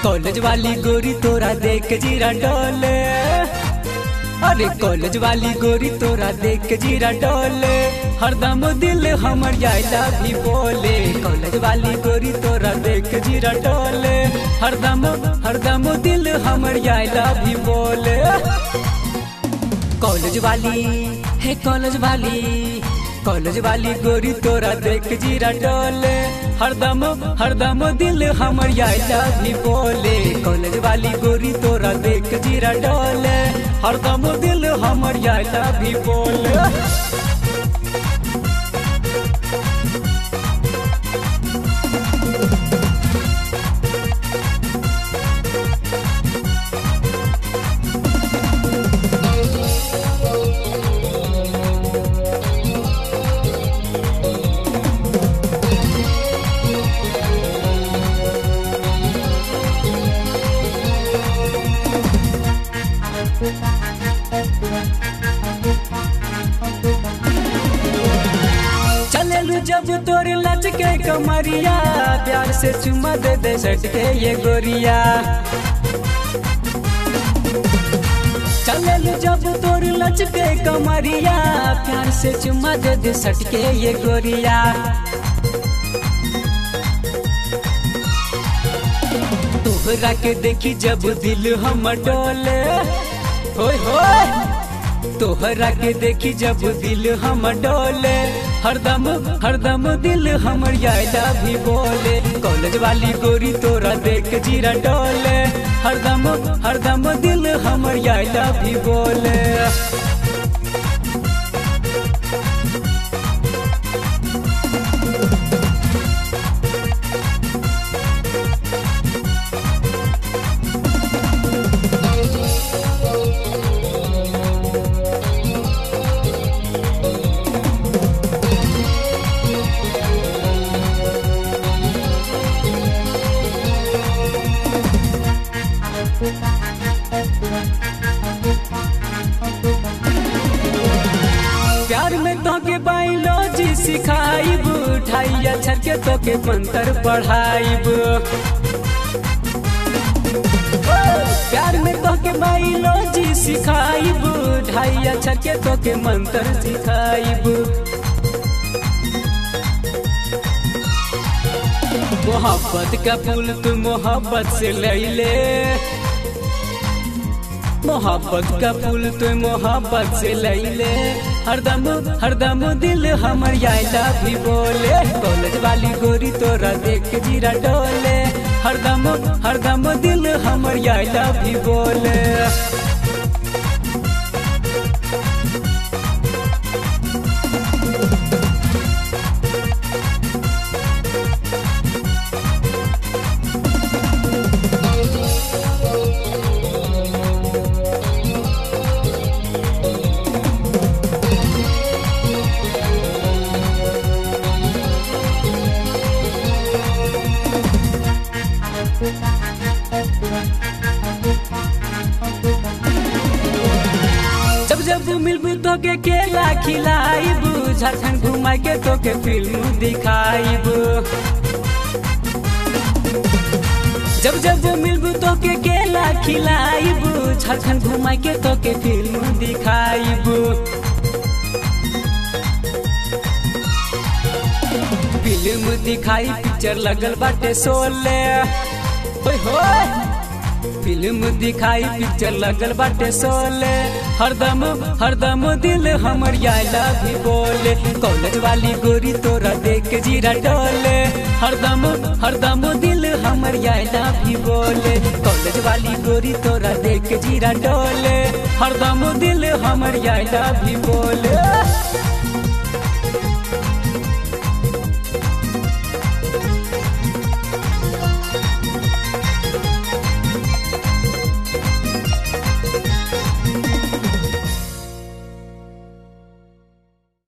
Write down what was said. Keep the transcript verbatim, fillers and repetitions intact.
College वाली गोरी तोरा देख के जीरा डोले। अरे कॉलेज वाली गोरी तोरा देख के जीरा डोले। हरदम दिल हमर आई लव यू बोले। कॉलेज वाली गोरी तोरा देख के जीरा डोले। हरदम हरदम दिल हमर आई लव यू बोले। कॉलेज वाली है कॉलेज वाली कॉलेज वाली गोरी तोरा देख जीरा डोले। हरदम हरदम दिल हमर आई लव यू बोले। कॉलेज वाली गोरी तोरा देख जीरा डोले। हरदम दिल हमर आई लव यू बोले। चललू जब तोर लच के कमरिया। प्यार से चुमा दे दे सट के ये गोरिया। चललू जब तोर लच के कमरिया। प्यार से चुमा दे दे सट के ये गोरिया। तोहरा के देखी जब दिल हमर डोले। होय होय तोहरा के देखी जब दिल हमर डोले। हरदम हरदम दिल हमर आई लव यू बोले। कॉलेज वाली गोरी तोरा देख जीरा डोले। हरदम हरदम दिल हमर आई लव यू बोले। प्यार में तो के बायोलॉजी सिखाइब। ढाई अक्षर के तो के मंत्र पढ़ाइब। प्यार में तो के बायोलॉजी सिखाइब। ढाई अक्षर के तो के मंत्र सिखाइब। मोहब्बत का फूल तू मोहब्बत से ले ले। मोहब्बत का फूल तो मोहब्बत से ले ले। हरदम हरदम दिल हमर आई लव यू बोले। कॉलेज वाली गोरी तोरा देख जीरा डोले। हरदम हरदम दिल हमर आई लव यू बोले। जब जब मिलबू तो के केला खिलाइब। झारखंड घुमाई के तो के फिल्म दिखाइब। जब जब मिलबू तो के केला खिलाइब। झारखंड घुमाई के तो के फिल्म दिखाइब। फिल्म दिखाई पिक्चर लगल बाटे सोले। होय होय फिल्म दिखाई पिक्चर लगल बाटे सोले। हरदम हरदम दिल हमर आई लव यू बोले। कॉलेज वाली गोरी तोरा देख जीरा डोले। हरदम हरदम दिल हमर आई लव यू बोले। कॉलेज वाली गोरी तोरा देख जीरा डोले। हरदम दिल हमर आई लव यू बोले।